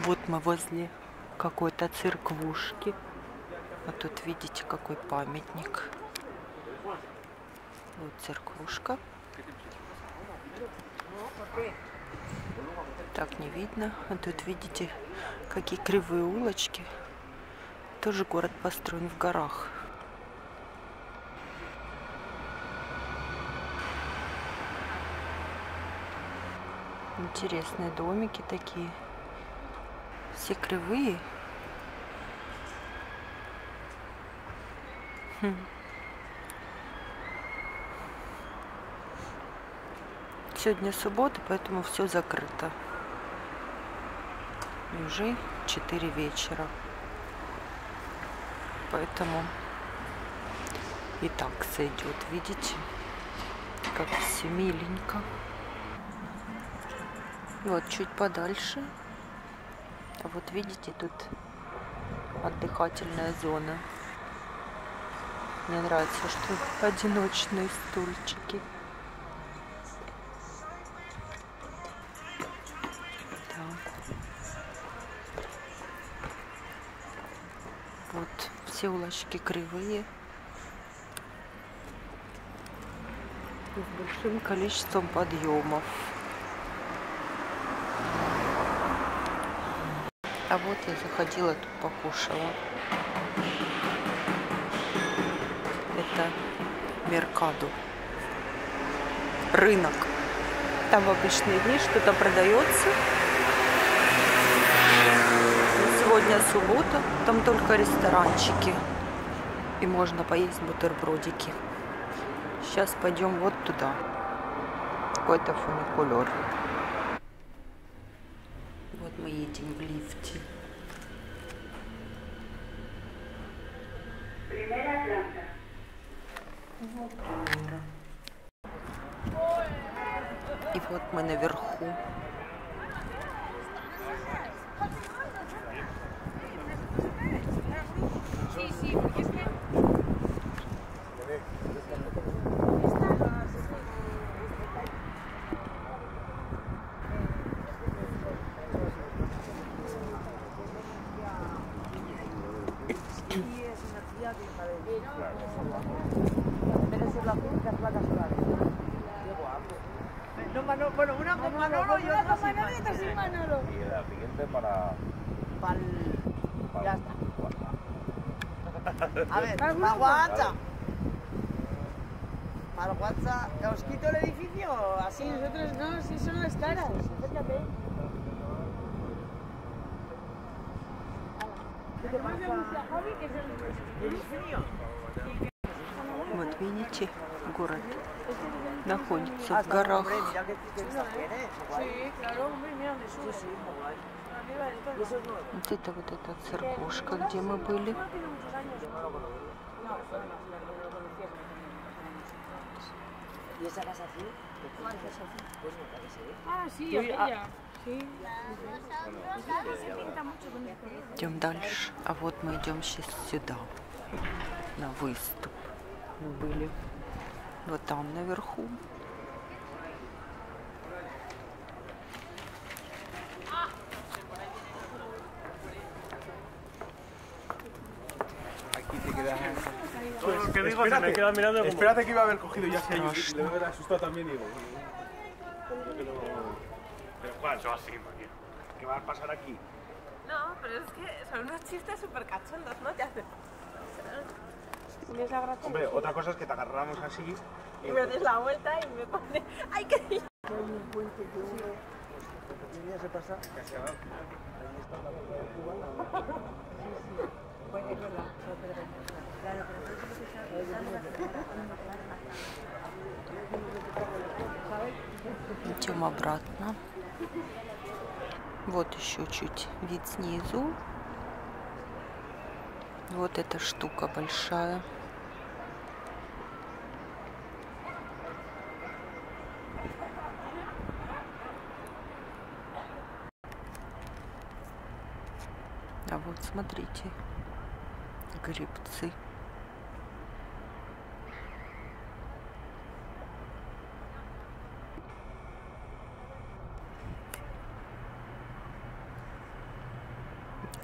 Вот мы возле какой-то церквушки. А тут видите, какой памятник. Вот церквушка. Так не видно. А тут видите, какие кривые улочки. Тоже город построен в горах. Интересные домики такие. Все кривые. Сегодня суббота, поэтому все закрыто. И уже 4 вечера. Поэтому и так сойдет. Видите, как все миленько. И вот чуть подальше. А вот видите, тут отдыхательная зона. Мне нравится, что одиночные стульчики. Так. Вот все улочки кривые. И с большим количеством подъемов. А вот я заходила, тут покушала. Это Меркадо. Рынок. Там в обычные дни что-то продается. Сегодня суббота, там только ресторанчики. И можно поесть бутербродики. Сейчас пойдем вот туда. Какой-то фуникулер. Вот мы едем в лифте. И вот мы наверху. Bueno, una con Manolo y otra con Manolo y otra sin Manolo. Y la siguiente para... Ya está. A ver, para WhatsApp. Para WhatsApp. ¿Os quito el edificio o así? Sí, nosotros no, sí son las caras. Acércate. Вот видите, город находится в горах. Вот это вот эта церквушка, где мы были. Идем дальше. А вот мы идем сейчас сюда, на выступ. Мы были вот там наверху. Aquí te quedas... ¿Qué digo? Se me queda mirando como... Espérate que iba a haber cogido ya se ha ido. Le voy a haber asustado también y digo... Pero Juan, eso así, María. ¿Qué va a pasar aquí? No, pero es que son unos chistes súper cachondos, ¿no? Te hacen... Hombre, otra cosa es que te agarramos así... Y me des la vuelta y me pone... ¡Ay, qué día! Hay un puente que uno... ¿Qué día se pasa? Que se va. Ahí está la batalla de Cuba. Sí, sí. Pues es verdad. Claro, pero eso es lo que Идем обратно. Вот еще чуть вид снизу. Вот эта штука большая. А вот смотрите, грибцы.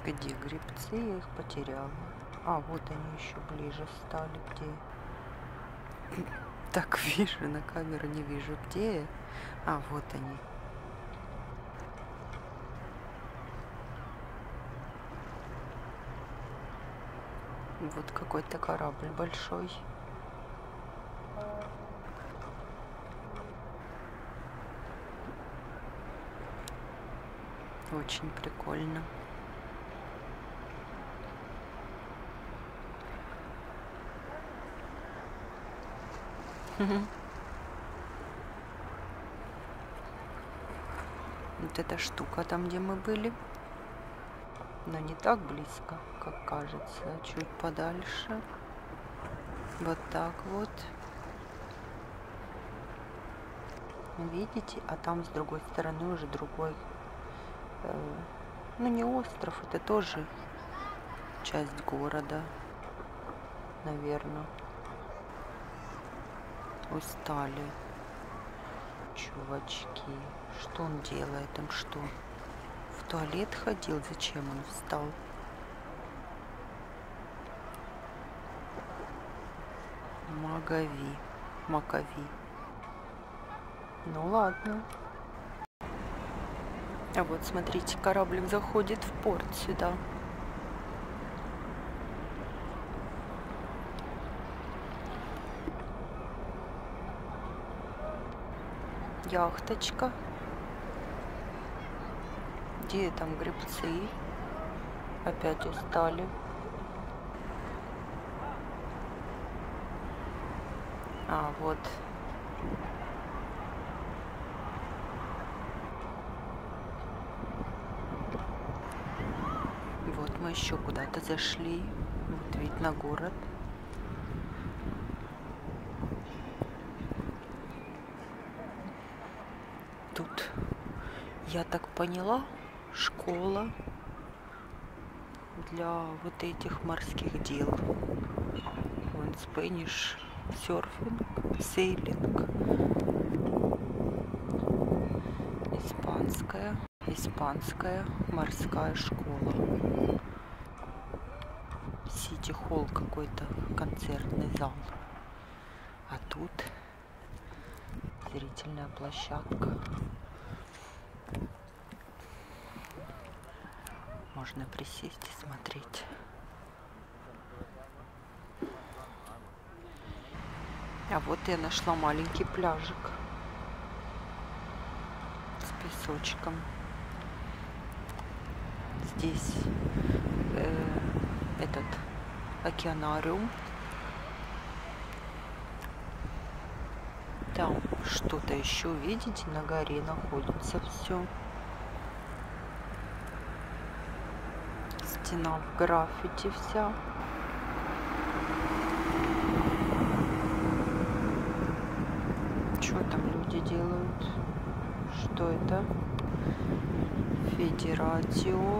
Где грибцы? Я их потеряла. А, вот они еще ближе стали. Где? Так вижу, на камеру не вижу. Где? А, вот они. Вот какой-то корабль большой. Очень прикольно. Вот эта штука там, где мы были, но не так близко, как кажется, чуть подальше. Вот так вот. Видите? А там с другой стороны уже другой, ну не остров, это тоже часть города, наверное. Устали чувачки. Что он делает? Там что? В туалет ходил? Зачем он встал? Макови. Ну ладно. А вот смотрите, кораблик заходит в порт сюда. Яхточка. Где там гребцы? Опять устали. А, вот. Вот мы еще куда-то зашли. Вот вид на город. Тут, я так поняла, школа для вот этих морских дел. Вон Spanish surfing, sailing. Испанская морская школа. Сити-холл какой-то, концертный зал. А тут зрительная площадка. Можно присесть и смотреть. А вот я нашла маленький пляжик с песочком. Здесь этот океанариум. Там что-то еще, видите, на горе находится все. Стена в граффити вся. Что там люди делают? Что это? Федератио.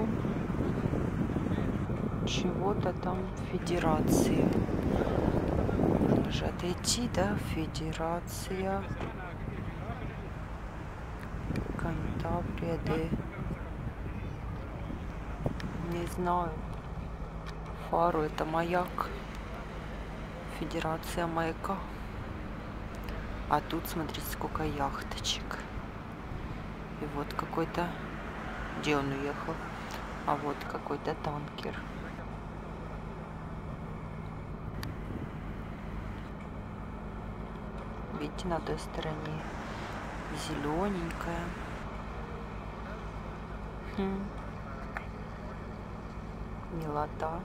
Чего-то там федерации. Можно же отойти, да? Федерация. Кантабрия де... Не знаю. Фару это маяк. Федерация маяка. А тут, смотрите, сколько яхточек. И вот какой-то... Где он уехал? А вот какой-то танкер. Видите, на той стороне зелененькая. Милота.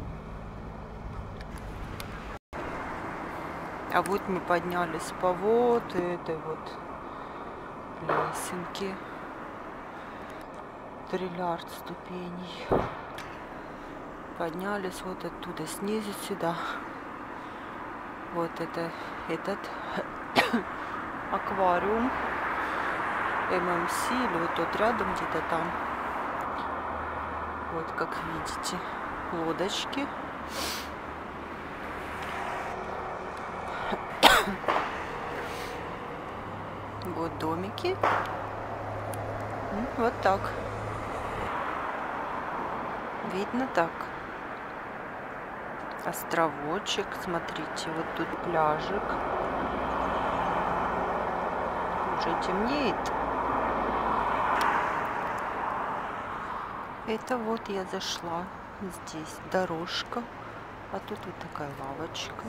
А вот мы поднялись по вот этой вот лесенке. Триллиард ступеней. Поднялись вот оттуда снизу сюда. Вот это этот аквариум ММС, или вот тот рядом где-то там. Вот как видите, лодочки. Вот домики. Вот так. Видно так? Островочек, смотрите, вот тут пляжик. Уже темнеет. Это вот я зашла. Здесь дорожка, а тут вот такая лавочка.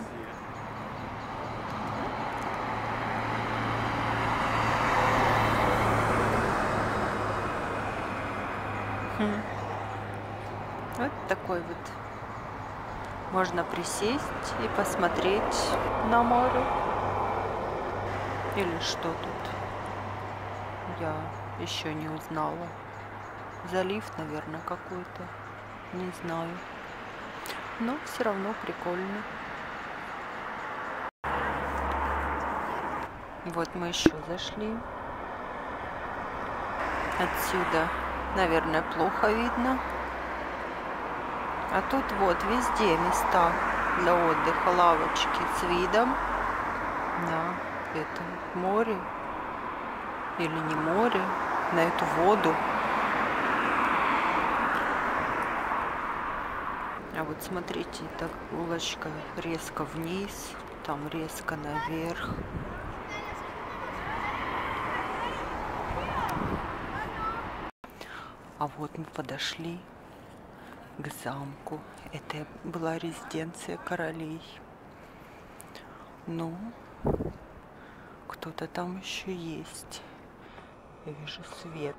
Вот такой вот. Можно присесть и посмотреть на море. Или что тут? Я еще не узнала. Залив, наверное, какой-то. Не знаю. Но все равно прикольно. Вот мы еще зашли. Отсюда, наверное, плохо видно. А тут вот везде места для отдыха, лавочки с видом на это море или не море, на эту воду. А вот смотрите, так улочка резко вниз, там резко наверх. А вот мы подошли к замку. Это была резиденция королей. Ну, кто-то там еще есть. Я вижу свет.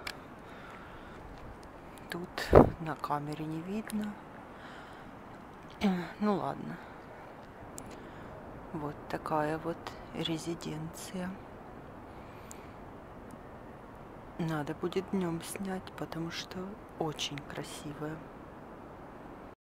Тут на камере не видно. Ну ладно. Вот такая вот резиденция. Надо будет днем снять, потому что очень красивая.